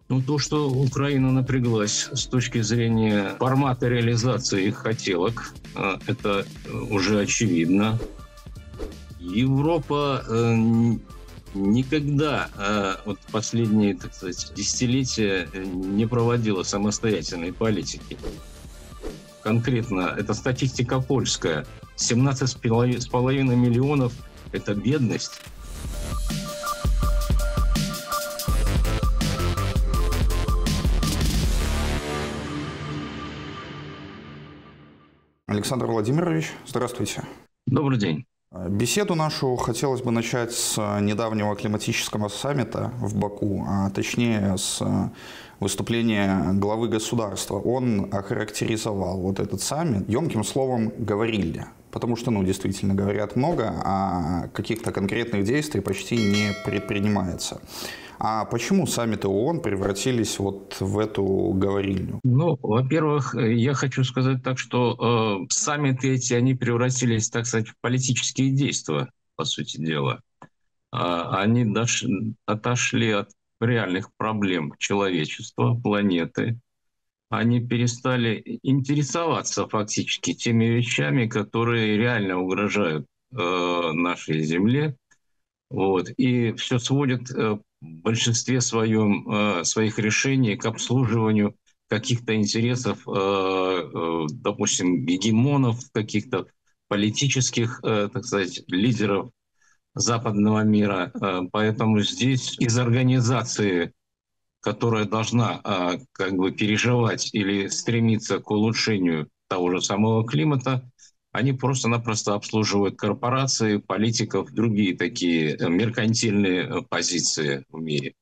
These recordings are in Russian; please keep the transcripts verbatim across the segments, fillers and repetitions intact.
Ну, то, что Украина напряглась с точки зрения формата реализации их хотелок, это уже очевидно. Европа э, никогда э, вот последние, так сказать, десятилетия не проводила самостоятельной политики. Конкретно, это статистика польская. семнадцать с половиной миллионов – это бедность. Александр Владимирович, здравствуйте. Добрый день. Беседу нашу хотелось бы начать с недавнего климатического саммита в Баку, а точнее с выступления главы государства. Он охарактеризовал вот этот саммит емким словом «говорильня», потому что, ну, действительно говорят много, а каких-то конкретных действий почти не предпринимается. А почему саммиты ООН превратились вот в эту говорильню? Ну, во-первых, я хочу сказать так, что э, саммиты эти, они превратились, так сказать, в политические действия, по сути дела. А, они дош... отошли от реальных проблем человечества, планеты. Они перестали интересоваться фактически теми вещами, которые реально угрожают э, нашей Земле. Вот. И все сводит э, в большинстве своем э, своих решений к обслуживанию каких-то интересов, э, э, допустим, гегемонов, каких-то политических, э, так сказать, лидеров западного мира. Э, поэтому здесь из организации, которая должна э, как бы переживать или стремиться к улучшению того же самого климата, они просто-напросто обслуживают корпорации, политиков, другие такие меркантильные позиции в мире.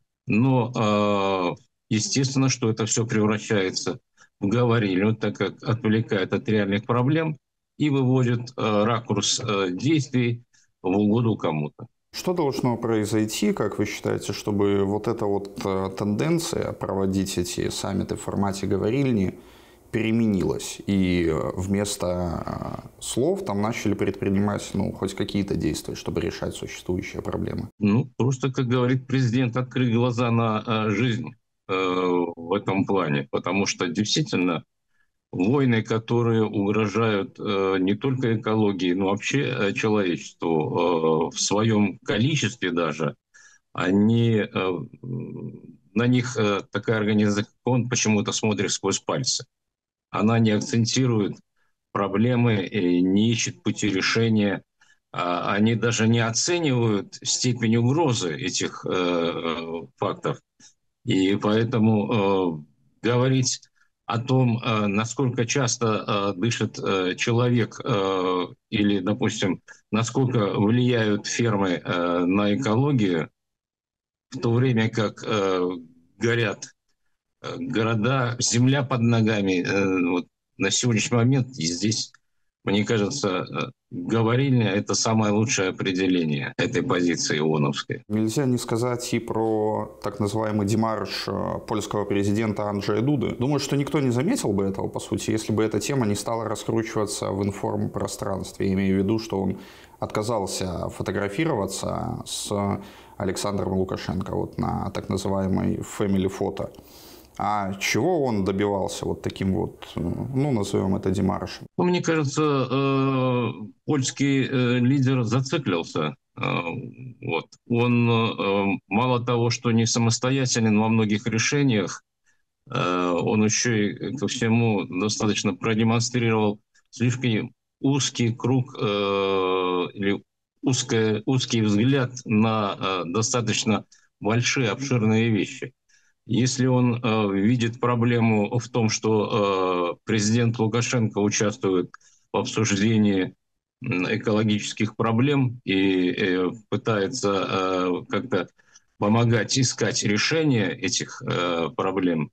Но, естественно, что это все превращается в говорильню, так как отвлекает от реальных проблем и выводит ракурс действий в угоду кому-то. Что должно произойти, как вы считаете, чтобы вот эта вот тенденция проводить эти саммиты в формате говорильни переменилась, и вместо слов там начали предпринимать, ну, хоть какие-то действия, чтобы решать существующие проблемы? Ну, просто, как говорит президент, открыть глаза на жизнь э, в этом плане, потому что действительно войны, которые угрожают э, не только экологии, но вообще человечеству э, в своем количестве даже, они, э, на них э, такая организация, он почему-то смотрит сквозь пальцы. Она не акцентирует проблемы, не ищет пути решения. Они даже не оценивают степень угрозы этих э, фактов. И поэтому э, говорить о том, э, насколько часто э, дышит э, человек э, или, допустим, насколько влияют фермы э, на экологию, в то время как э, горят города, земля под ногами. Вот на сегодняшний момент здесь, мне кажется, говорильня – это самое лучшее определение этой позиции ООНовской. Нельзя не сказать и про так называемый демарш польского президента Анджея Дуды. Думаю, что никто не заметил бы этого, по сути, если бы эта тема не стала раскручиваться в информпространстве. Имею в виду, что он отказался фотографироваться с Александром Лукашенко вот на так называемой family фото. А чего он добивался вот таким вот, ну, назовем это демаршем? Ну, мне кажется, польский лидер зациклился. Вот. Он мало того, что не самостоятелен во многих решениях, он еще и ко всему достаточно продемонстрировал слишком узкий круг или узкий, узкий взгляд на достаточно большие, обширные вещи. Если он э, видит проблему в том, что э, президент Лукашенко участвует в обсуждении экологических проблем и э, пытается э, как-то помогать искать решение этих э, проблем,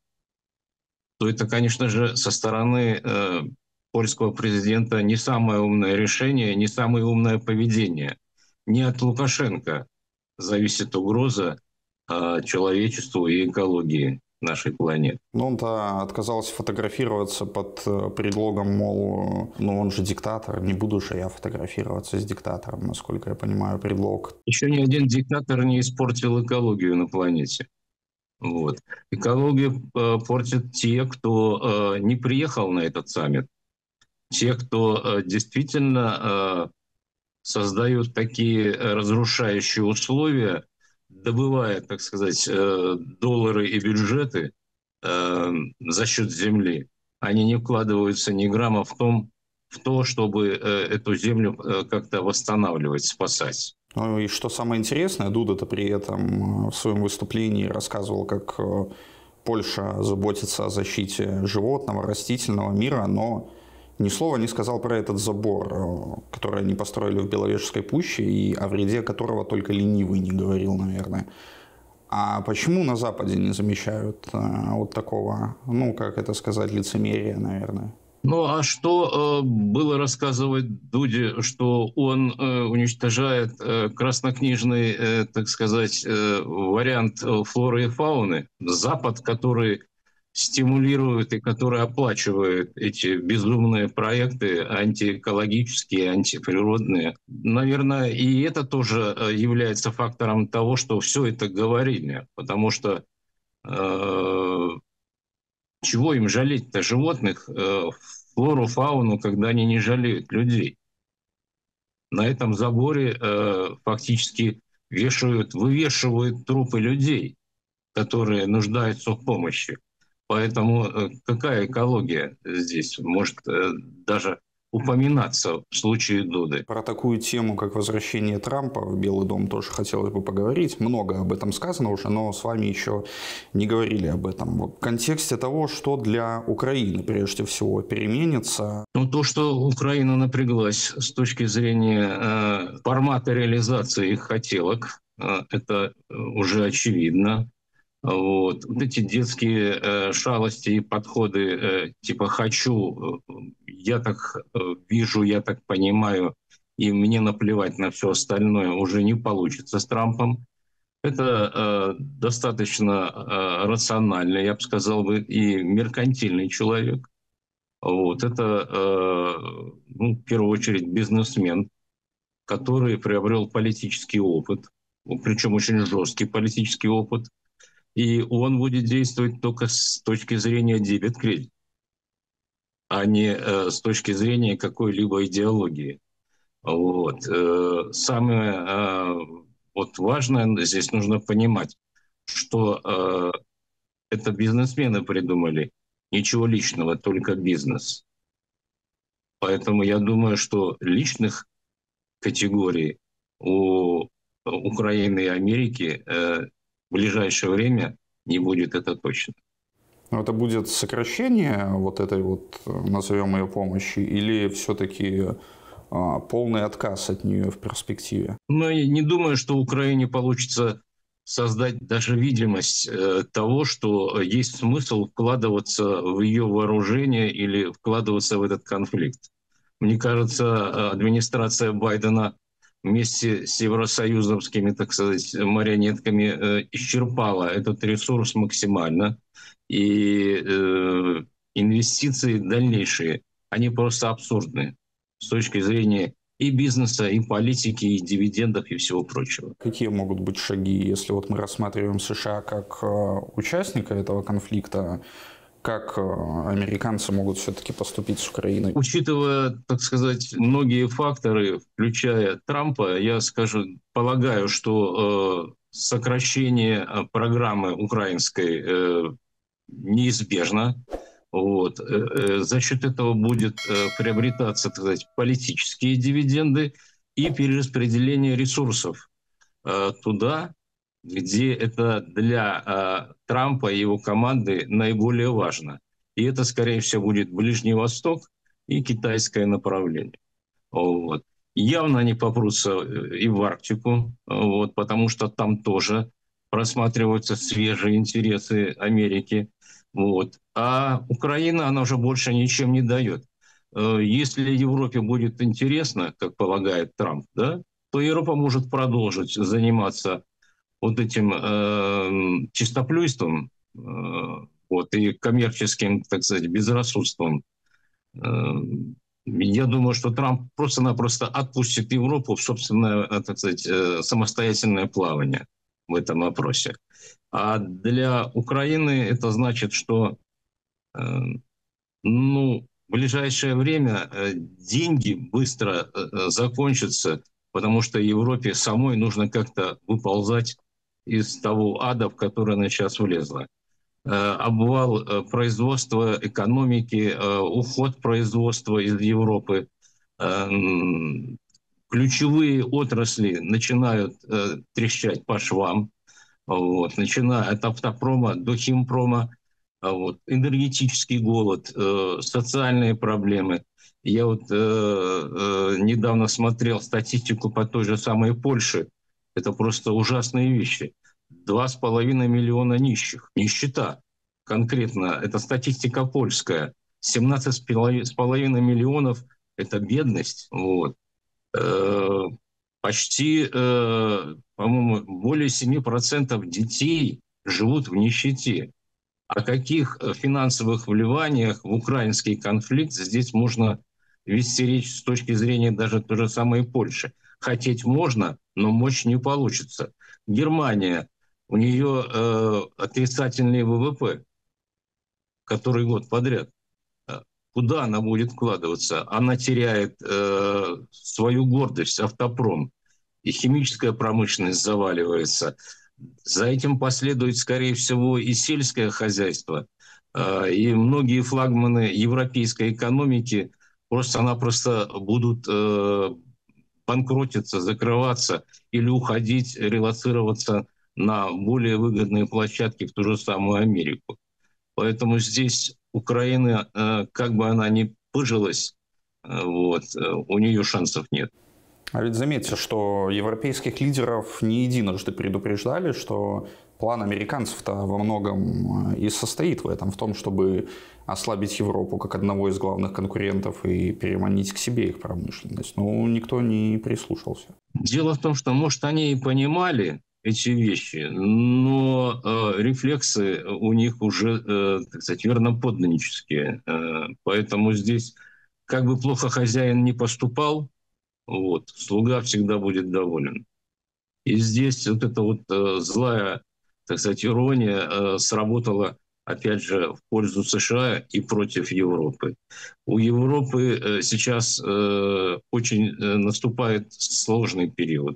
то это, конечно же, со стороны э, польского президента не самое умное решение, не самое умное поведение. Не от Лукашенко зависит угроза человечеству и экологии нашей планеты. Но он-то отказался фотографироваться под предлогом, мол, ну он же диктатор, не буду же я фотографироваться с диктатором, насколько я понимаю, предлог. Еще ни один диктатор не испортил экологию на планете. Вот. Экологию э, портят те, кто э, не приехал на этот саммит, те, кто э, действительно э, создают такие э, разрушающие условия, добывая, так сказать, э, доллары и бюджеты э, за счет земли. Они не вкладываются ни грамма в, том, в то, чтобы э, эту землю э, как-то восстанавливать, спасать. Ну и что самое интересное, Дуда-то при этом в своем выступлении рассказывал, как Польша заботится о защите животного, растительного мира, но ни слова не сказал про этот забор, который они построили в Беловежской пуще, и о вреде которого только ленивый не говорил, наверное. А почему на Западе не замечают вот такого, ну, как это сказать, лицемерия, наверное? Ну, а что э, было рассказывать Дуде, что он э, уничтожает э, краснокнижный, э, так сказать, э, вариант э, флоры и фауны? Запад, который стимулирует и который оплачивает эти безумные проекты антиэкологические, антиприродные. Наверное, и это тоже является фактором того, что все это говорили, потому что э, чего им жалеть-то животных, э, флору, фауну, когда они не жалеют людей? На этом заборе э, фактически вешают, вывешивают трупы людей, которые нуждаются в помощи. Поэтому э, какая экология здесь может э, даже упоминаться в случае Дуды? Про такую тему, как возвращение Трампа в Белый дом, тоже хотелось бы поговорить. Много об этом сказано уже, но с вами еще не говорили об этом. Вот в контексте того, что для Украины прежде всего переменится. Ну, то, что Украина напряглась с точки зрения э, формата реализации их хотелок, э, это уже очевидно. Вот. Вот эти детские э, шалости и подходы э, типа «хочу», э, «я так э, вижу», «я так понимаю», и мне наплевать на все остальное уже не получится с Трампом. Это э, достаточно э, рациональный, я бы сказал, бы, и меркантильный человек. Вот. Это, э, ну, в первую очередь, бизнесмен, который приобрел политический опыт, причем очень жесткий политический опыт. И он будет действовать только с точки зрения дебет-кредит, а не э, с точки зрения какой-либо идеологии. Вот. Э, самое э, вот важное здесь нужно понимать, что э, это бизнесмены придумали, ничего личного, только бизнес. Поэтому я думаю, что личных категорий у Украины и Америки э, в ближайшее время не будет, это точно. Но это будет сокращение вот этой вот, назовем ее, помощи, или все-таки а, полный отказ от нее в перспективе? Ну, я не думаю, что Украине получится создать даже видимость э, того, что есть смысл вкладываться в ее вооружение или вкладываться в этот конфликт. Мне кажется, администрация Байдена вместе с евросоюзовскими, так сказать, марионетками э, исчерпала этот ресурс максимально. И э, инвестиции дальнейшие, они просто абсурдны с точки зрения и бизнеса, и политики, и дивидендов, и всего прочего. Какие могут быть шаги, если вот мы рассматриваем США как участника этого конфликта? Как американцы могут все-таки поступить с Украиной? Учитывая, так сказать, многие факторы, включая Трампа, я скажу, полагаю, что э, сокращение программы украинской э, неизбежно. Вот. За счет этого будет приобретаться, так сказать, политические дивиденды и перераспределение ресурсов туда, где это для Трампа и его команды наиболее важно. И это, скорее всего, будет Ближний Восток и китайское направление. Вот. Явно они попрутся и в Арктику, вот, потому что там тоже просматриваются свежие интересы Америки. Вот. А Украина, она уже больше ничем не дает. Если Европе будет интересно, как полагает Трамп, да, то Европа может продолжить заниматься вот этим э, чистоплюйством э, вот, и коммерческим, так сказать, безрассудством. Э, я думаю, что Трамп просто-напросто отпустит Европу в собственное, так сказать, самостоятельное плавание. в этом вопросе. А для Украины это значит, что э, ну, в ближайшее время э, деньги быстро э, закончатся, потому что Европе самой нужно как-то выползать из того ада, в который она сейчас влезла. Э, обвал э, производства, экономики, э, уход производства из Европы. Э, ключевые отрасли начинают э, трещать по швам, вот, начиная от автопрома до химпрома. Вот, энергетический голод, э, социальные проблемы. Я вот э, э, недавно смотрел статистику по той же самой Польше. Это просто ужасные вещи. Два с половиной миллиона нищих. Нищета конкретно. Это статистика польская. семнадцать с половиной миллионов – это бедность. Вот. Э, почти, э, по-моему, более семи процентов детей живут в нищете. О каких финансовых вливаниях в украинский конфликт здесь можно вести речь с точки зрения даже той же самой Польши? Хотеть можно, но мочь не получится. Германия, у нее э, отрицательный ВВП, который год подряд. Куда она будет вкладываться? Она теряет э, свою гордость, автопром, и химическая промышленность заваливается. За этим последует, скорее всего, и сельское хозяйство. И многие флагманы европейской экономики просто-напросто будут банкротиться, закрываться или уходить, релоцироваться на более выгодные площадки в ту же самую Америку. Поэтому здесь Украина, как бы она ни пыжилась, вот, у нее шансов нет. А ведь заметьте, что европейских лидеров не единожды предупреждали, что план американцев-то во многом и состоит в этом, в том, чтобы ослабить Европу как одного из главных конкурентов и переманить к себе их промышленность. Но никто не прислушался. Дело в том, что, может, они и понимали эти вещи, но э, рефлексы у них уже, э, так сказать, верноподданнические. Э, поэтому здесь, как бы плохо хозяин не поступал, вот, слуга всегда будет доволен. И здесь вот эта вот э, злая, так сказать, ирония э, сработала, опять же, в пользу США и против Европы. У Европы э, сейчас э, очень э, наступает сложный период.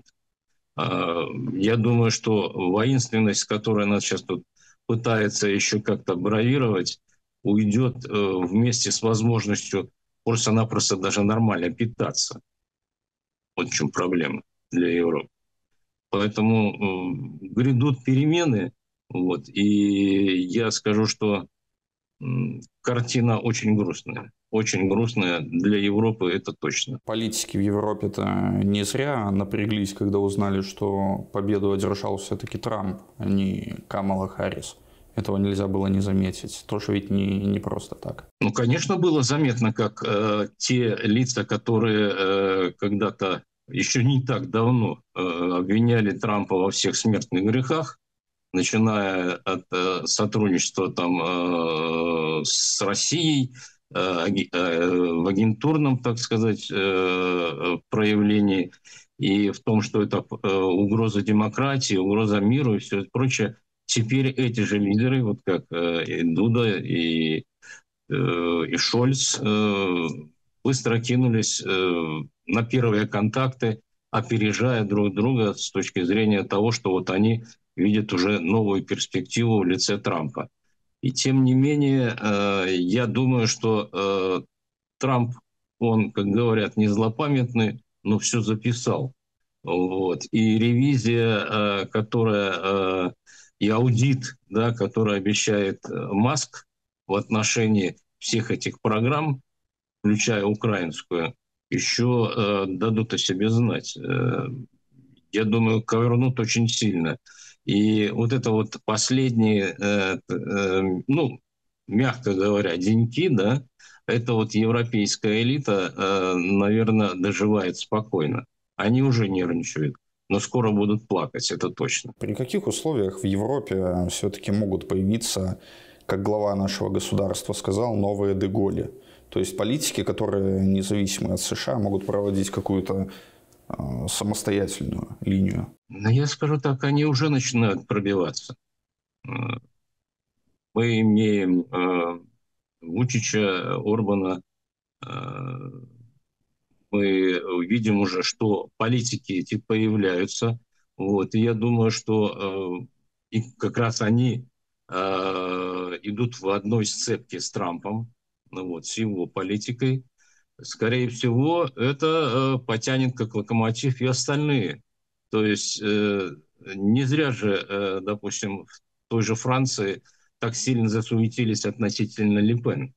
Э, я думаю, что воинственность, которая нас сейчас тут пытается еще как-то бравировать, уйдет э, вместе с возможностью просто-напросто даже нормально питаться. Вот в чем проблема для Европы. Поэтому э, грядут перемены. Вот, и я скажу, что э, картина очень грустная. Очень грустная для Европы, это точно. Политики в Европе-то не зря напряглись, когда узнали, что победу одержал все-таки Трамп, а не Камала Харрис. Этого нельзя было не заметить. Тоже ведь не, не просто так. Ну, конечно, было заметно, как э, те лица, которые э, когда-то еще не так давно э, обвиняли Трампа во всех смертных грехах, начиная от э, сотрудничества там, э, с Россией, э, э, в агентурном, так сказать, э, проявлении, и в том, что это э, угроза демократии, угроза миру и все это прочее. Теперь эти же лидеры, вот как э, и Дуда, и, э, и Шольц, э, быстро кинулись э, на первые контакты, опережая друг друга с точки зрения того, что вот они видят уже новую перспективу в лице Трампа. И тем не менее, э, я думаю, что э, Трамп, он, как говорят, не злопамятный, но все записал. Вот. И ревизия, э, которая, э, и аудит, да, который обещает Маск в отношении всех этих программ, включая украинскую, еще э, дадут о себе знать. Э, я думаю, ковернут очень сильно. И вот это вот последние, э, э, ну, мягко говоря, деньки, да, это вот европейская элита, э, наверное, доживает спокойно. Они уже нервничают, но скоро будут плакать, это точно. При каких условиях в Европе все-таки могут появиться, как глава нашего государства сказал, новые Де-Голли? То есть политики, которые независимы от США, могут проводить какую-то самостоятельную линию? Но я скажу так, они уже начинают пробиваться. Мы имеем э, Вучича, Орбана, э, мы видим уже, что политики эти появляются. Вот, и я думаю, что э, и как раз они э, идут в одной сцепке с Трампом, ну вот, с его политикой. Скорее всего, это э, потянет как локомотив и остальные. То есть э, не зря же, э, допустим, в той же Франции так сильно засуетились относительно Ле Пен.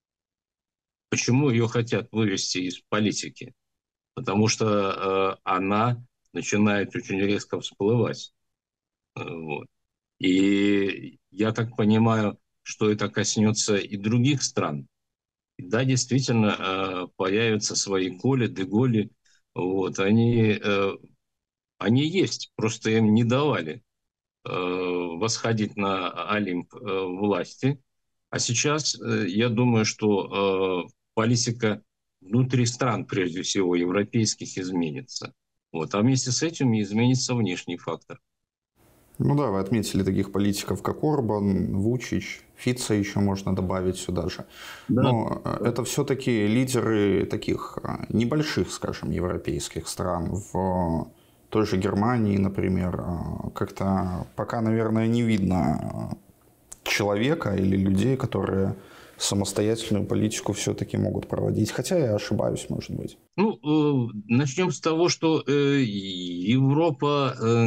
Почему ее хотят вывести из политики? Потому что э, она начинает очень резко всплывать. Э, вот. И я так понимаю, что это коснется и других стран. Да, действительно, э, появятся свои Коли, Деголи. Вот, они, э, они есть, просто им не давали э, восходить на Олимп э, власти. А сейчас э, я думаю, что э, политика внутри стран, прежде всего, европейских, изменится. Вот. А вместе с этим изменится внешний фактор. Ну да, вы отметили таких политиков, как Орбан, Вучич, Фица еще можно добавить сюда же. Да. Но это все-таки лидеры таких небольших, скажем, европейских стран. В той же Германии, например, как-то пока, наверное, не видно человека или людей, которые самостоятельную политику все-таки могут проводить. Хотя я ошибаюсь, может быть. Ну, э, начнем с того, что э, Европа э,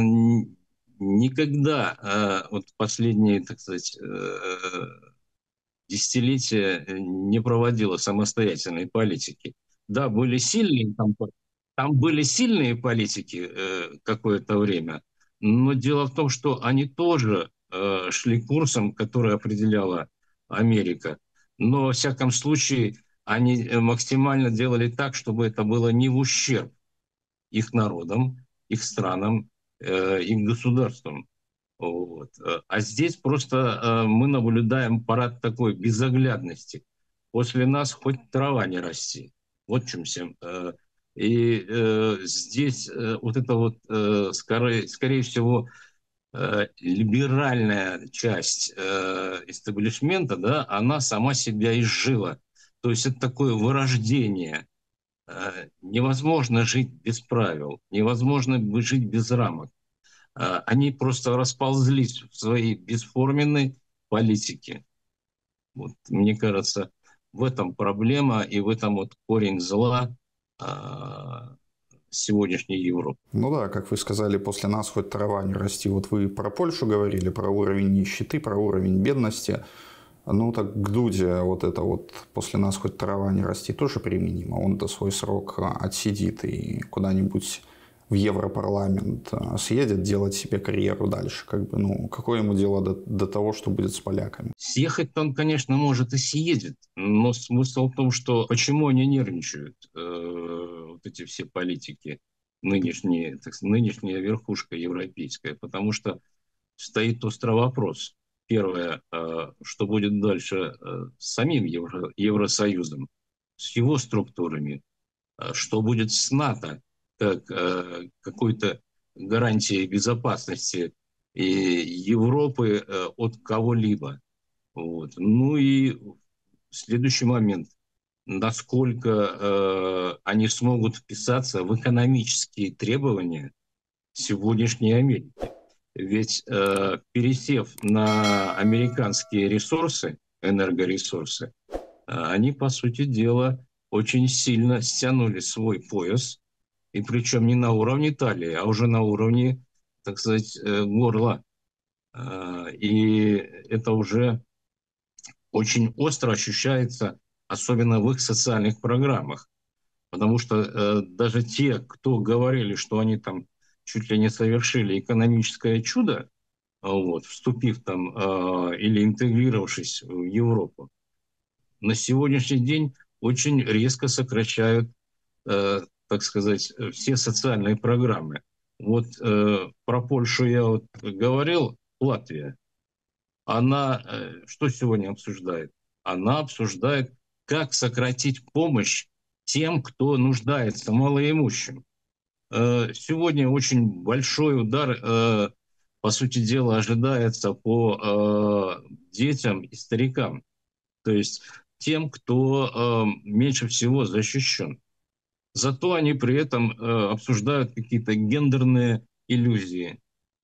никогда, э, вот последние, так сказать, э, десятилетия не проводила самостоятельной политики. Да, были сильные там, там были сильные политики э, какое-то время, но дело в том, что они тоже э, шли курсом, который определяла Америка. Но, во всяком случае, они максимально делали так, чтобы это было не в ущерб их народам, их странам, э, их государствам. Вот. А здесь просто э, мы наблюдаем парад такой безоглядности. После нас хоть трава не расти. Вот в чем всем. Э, и э, здесь э, вот это вот, э, скорее, скорее всего, э, либеральная часть э, истеблишмента, да, она сама себя изжила. То есть это такое вырождение. Э, невозможно жить без правил, невозможно жить без рамок. Они просто расползлись в своей бесформенной политике. Вот, мне кажется, в этом проблема и в этом вот корень зла а, сегодняшней Европы. Ну да, как вы сказали, после нас хоть трава не расти. Вот вы про Польшу говорили, про уровень нищеты, про уровень бедности. Ну так к Дуде вот это вот после нас хоть трава не расти тоже применимо. Он-то свой срок отсидит и куда-нибудь в Европарламент съедет делать себе карьеру дальше. Как бы, ну, какое ему дело до, до того, что будет с поляками? Съехать-то он, конечно, может и съедет, но смысл в том, что почему они нервничают, э, вот эти все политики, нынешние, так сказать, нынешняя верхушка европейская, потому что стоит острый вопрос. Первое, э, что будет дальше э, с самим Евро, Евросоюзом, с его структурами, что будет с НАТО, как э, какой-то гарантией безопасности и Европы э, от кого-либо. Вот. Ну и следующий момент. Насколько э, они смогут вписаться в экономические требования сегодняшней Америки. Ведь э, пересев на американские ресурсы, энергоресурсы, э, они, по сути дела, очень сильно стянули свой пояс, и причем не на уровне талии, а уже на уровне, так сказать, э, горла. Э, и это уже очень остро ощущается, особенно в их социальных программах. Потому что э, даже те, кто говорили, что они там чуть ли не совершили экономическое чудо, вот, вступив там э, или интегрировавшись в Европу, на сегодняшний день очень резко сокращают, э, так сказать, все социальные программы. Вот э, про Польшу я вот говорил, Латвия. Она э, что сегодня обсуждает? Она обсуждает, как сократить помощь тем, кто нуждается, малоимущим. Сегодня очень большой удар, по сути дела, ожидается по детям и старикам. То есть тем, кто меньше всего защищен. Зато они при этом обсуждают какие-то гендерные иллюзии.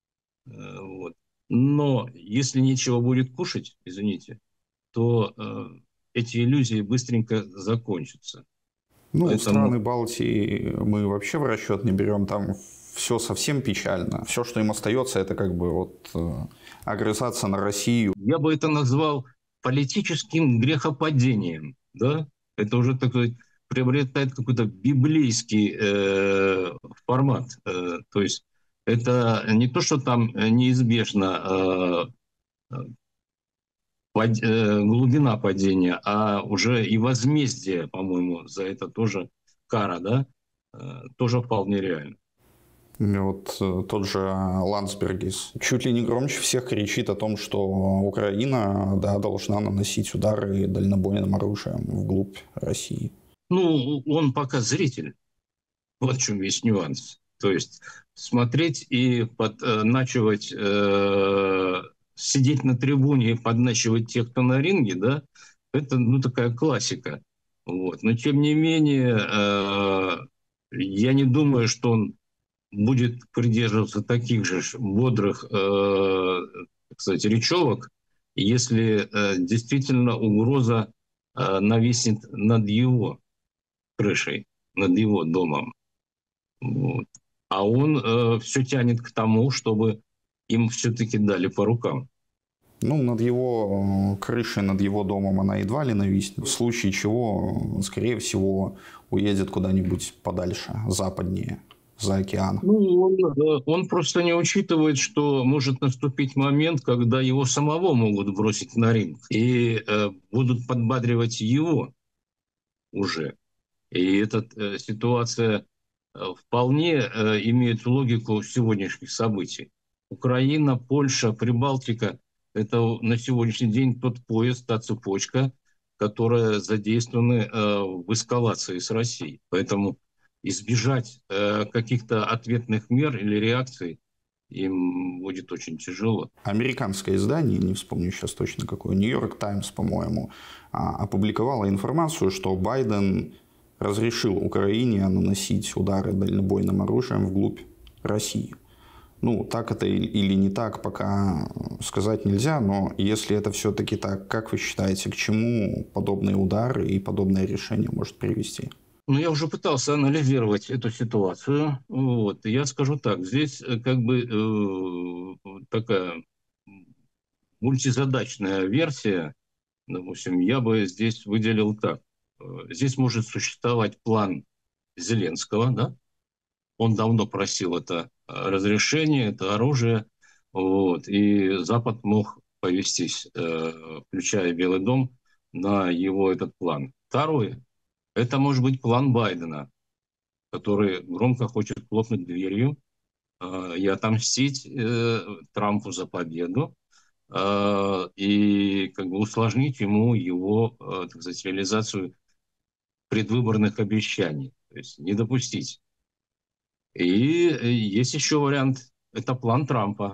Вот. Но если нечего будет кушать, извините, то эти иллюзии быстренько закончатся. Ну, Поэтому... страны Балтии мы вообще в расчет не берем, там все совсем печально. Все, что им остается, это как бы вот огрызаться на Россию. Я бы это назвал политическим грехопадением, да? Это уже такой приобретает какой-то библейский э, формат. Э, то есть это не то, что там неизбежно э, под, э, глубина падения, а уже и возмездие, по-моему, за это тоже кара, да, э, тоже вполне реально. Вот тот же Ландсбергис чуть ли не громче всех кричит о том, что Украина, да, должна наносить удары дальнобойным оружием вглубь России. Ну, он пока зритель. Вот в чем весь нюанс. То есть смотреть и подначивать, э, сидеть на трибуне и подначивать тех, кто на ринге, да, это, ну, такая классика. Вот. Но тем не менее, э, я не думаю, что он будет придерживаться таких же бодрых, э, так сказать, речевок, если э, действительно угроза э, нависнет над его крышей, над его домом. Вот. А он э, все тянет к тому, чтобы им все-таки дали по рукам. Ну, над его крышей, над его домом она едва ли нависнет. В случае чего, скорее всего, уедет куда-нибудь подальше, западнее, за океан. Ну, он, э, он просто не учитывает, что может наступить момент, когда его самого могут бросить на ринг. И э, будут подбадривать его уже. И эта э, ситуация э, вполне э, имеет логику сегодняшних событий. Украина, Польша, Прибалтика – это на сегодняшний день тот поезд, та цепочка, которая задействованы э, в эскалации с Россией. Поэтому избежать э, каких-то ответных мер или реакций им будет очень тяжело. Американское издание, не вспомню сейчас точно какое, Нью-Йорк Таймс, по-моему, опубликовало информацию, что Байден разрешил Украине наносить удары дальнобойным оружием вглубь России. Ну, так это или не так, пока сказать нельзя, но если это все-таки так, как вы считаете, к чему подобные удары и подобное решение может привести? Ну, я уже пытался анализировать эту ситуацию. Вот. Я скажу так, здесь э, как бы э, такая мультизадачная версия. Допустим, я бы здесь выделил так. Э, Здесь может существовать план Зеленского, да? Он давно просил это э, разрешение, это оружие. Вот. И Запад мог повестись, э, включая Белый дом, на его этот план. Второе, это может быть план Байдена, который громко хочет хлопнуть дверью э, и отомстить э, Трампу за победу э, и как бы усложнить ему его, э, так сказать, реализацию предвыборных обещаний, то есть не допустить. И э, есть еще вариант, это план Трампа,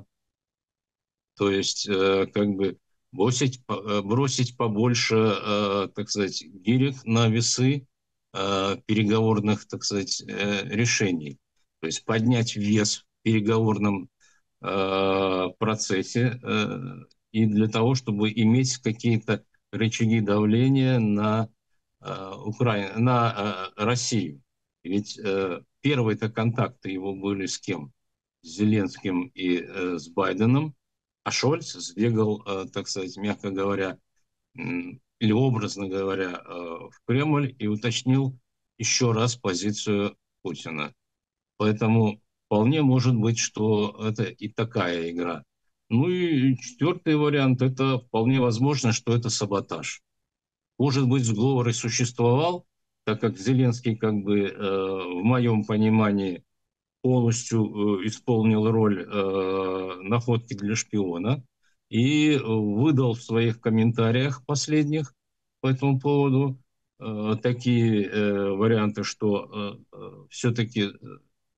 то есть э, как бы бросить, э, бросить побольше, э, так сказать, гирек на весы э, переговорных, так сказать, э, решений. То есть поднять вес в переговорном э, процессе э, и для того, чтобы иметь какие-то рычаги давления на э, Украину, на э, Россию. Ведь э, первые-то контакты его были с кем? С Зеленским и э, с Байденом, а Шольц сбегал, э, так сказать, мягко говоря, или образно говоря, э, в Кремль и уточнил еще раз позицию Путина. Поэтому вполне может быть, что это и такая игра. Ну и четвертый вариант, это вполне возможно, что это саботаж. Может быть, сговор и существовал, так как Зеленский, как бы, э, в моем понимании, полностью э, исполнил роль э, находки для шпиона и выдал в своих комментариях последних по этому поводу э, такие э, варианты, что э, э, все-таки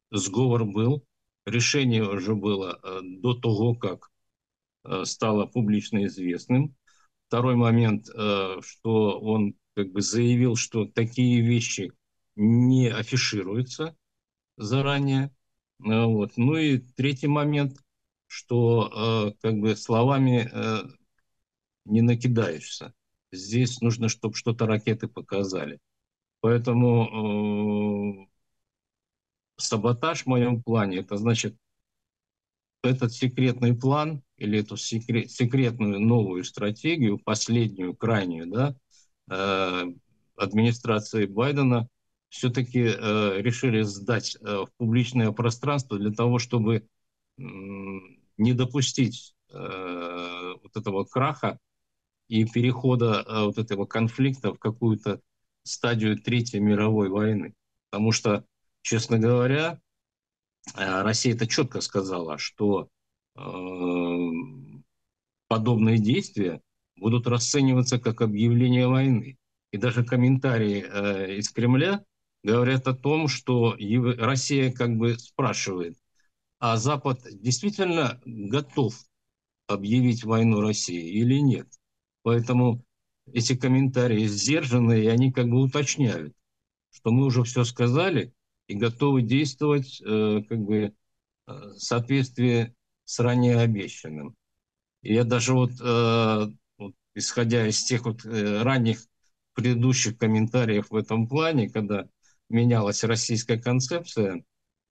сговор был, решение уже было э, до того, как э, стало публично известным. Второй момент, э, что он как бы заявил, что такие вещи не афишируются заранее. Э, Вот. Ну и третий момент, что э, как бы словами э, не накидаешься. Здесь нужно, чтобы что-то ракеты показали. Поэтому э, саботаж в моем плане, это значит этот секретный план или эту секрет, секретную новую стратегию, последнюю, крайнюю, да, э, администрации Байдена все-таки э, решили сдать э, в публичное пространство для того, чтобы э, не допустить э, вот этого краха и перехода э, вот этого конфликта в какую-то стадию Третьей мировой войны. Потому что, честно говоря, э, Россия это четко сказала, что э, подобные действия будут расцениваться как объявление войны. И даже комментарии э, из Кремля говорят о том, что Ев- Россия как бы спрашивает, а Запад действительно готов объявить войну России или нет? Поэтому эти комментарии сдержанные, и они как бы уточняют, что мы уже все сказали и готовы действовать э, как бы э, в соответствии с ранее обещанным. И я даже вот, э, вот исходя из тех вот э, ранних предыдущих комментариев в этом плане, когда менялась российская концепция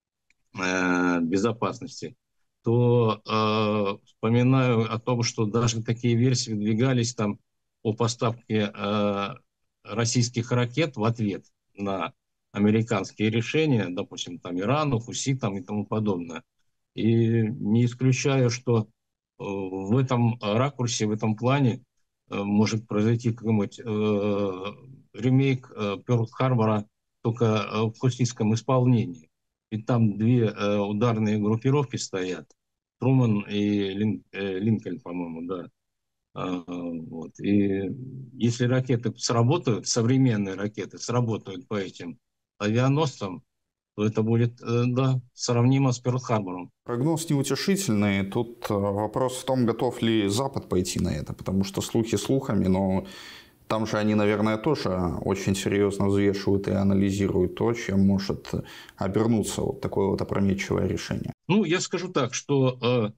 э, безопасности, то э, вспоминаю о том, что даже такие версии выдвигались там о поставке э, российских ракет в ответ на американские решения, допустим, там Ирану, Хуситам и тому подобное. И не исключаю, что э, в этом ракурсе, в этом плане э, может произойти какой-нибудь э, ремейк э, Пёрл-Харбора только э, в хуситском исполнении. Ведь там две э, ударные группировки стоят. Труман и Лин, э, Линкольн, по-моему, да. А, вот. И если ракеты сработают, современные ракеты сработают по этим авианосцам, то это будет, э, да, сравнимо с Пёрл-Харбором. Прогноз неутешительный. Тут э, вопрос в том, готов ли Запад пойти на это, потому что слухи слухами, но там же они, наверное, тоже очень серьезно взвешивают и анализируют то, чем может обернуться вот такое вот опрометчивое решение. Ну, я скажу так, что э,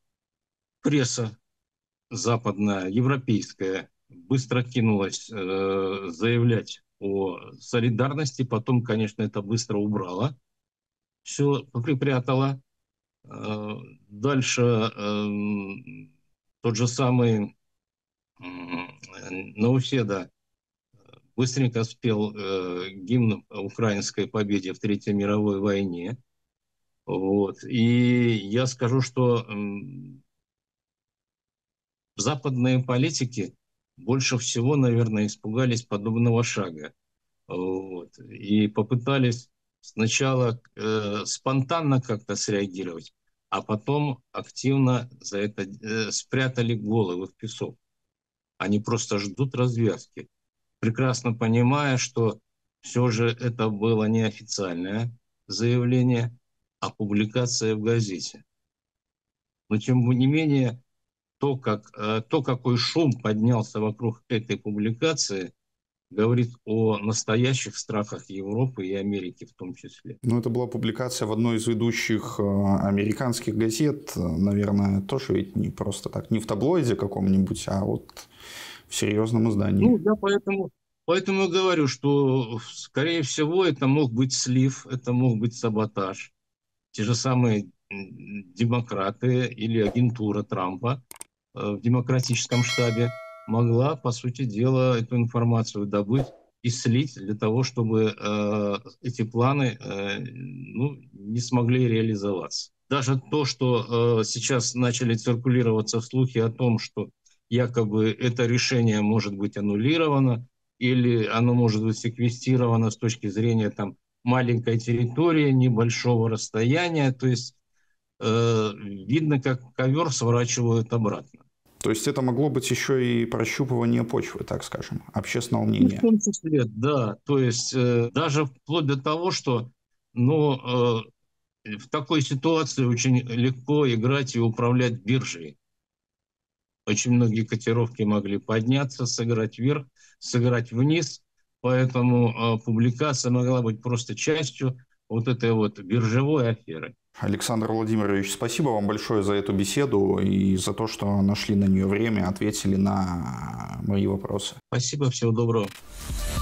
пресса западная, европейская, быстро кинулась э, заявлять о солидарности, потом, конечно, это быстро убрала, все припрятала. Э, дальше э, тот же самый э, Науседа быстренько спел э, гимн украинской победе в Третьей мировой войне. Вот. И я скажу, что м, западные политики больше всего, наверное, испугались подобного шага. Вот. И попытались сначала э, спонтанно как-то среагировать, а потом активно за это э, спрятали головы в песок. Они просто ждут развязки, прекрасно понимая, что все же это было не официальное заявление, а публикация в газете. Но тем не менее, то, как, э, то, какой шум поднялся вокруг этой публикации, говорит о настоящих страхах Европы и Америки в том числе. Ну, это была публикация в одной из ведущих э, американских газет, наверное, тоже ведь не просто так, не в таблоиде каком-нибудь, а вот в серьезном издании. Ну, я поэтому, поэтому говорю, что, скорее всего, это мог быть слив, это мог быть саботаж. Те же самые демократы или агентура Трампа в демократическом штабе могла, по сути дела, эту информацию добыть и слить для того, чтобы э, эти планы э, ну, не смогли реализоваться. Даже то, что э, сейчас начали циркулироваться слухи о том, что якобы это решение может быть аннулировано или оно может быть секвестировано с точки зрения там, маленькой территории, небольшого расстояния, то есть э, видно, как ковер сворачивают обратно. То есть это могло быть еще и прощупывание почвы, так скажем, общественного Ну, в мнения. том числе, да. То есть э, даже вплоть до того, что ну, э, в такой ситуации очень легко играть и управлять биржей. Очень многие котировки могли подняться, сыграть вверх, сыграть вниз. Поэтому э, публикация могла быть просто частью вот этой вот биржевой аферы. Александр Владимирович, спасибо вам большое за эту беседу и за то, что нашли на нее время, ответили на мои вопросы. Спасибо, всего доброго.